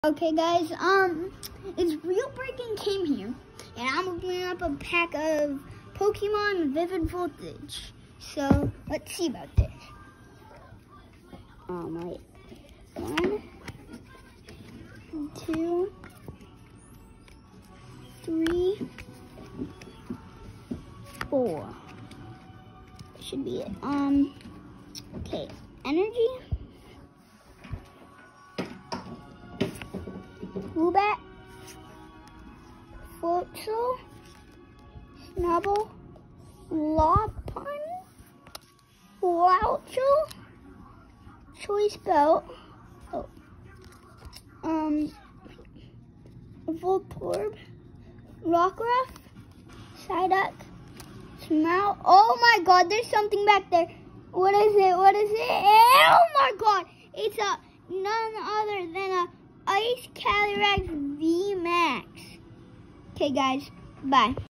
Okay guys, it's Real Breaking came here, and I'm opening up a pack of Pokemon Vivid Voltage. So, let's see about this. Wait. 1, 2, 3, 4. That should be it. Okay, energy. Woobat, Floatzel, Snubble, Lopunny, Louchel, Choice Belt, Voltorb, Rockruff, Psyduck, Smout. Oh my god, there's something back there. What is it? What is it? Oh my god, it's none other than a Ice Calyrex V Max. Okay guys, bye.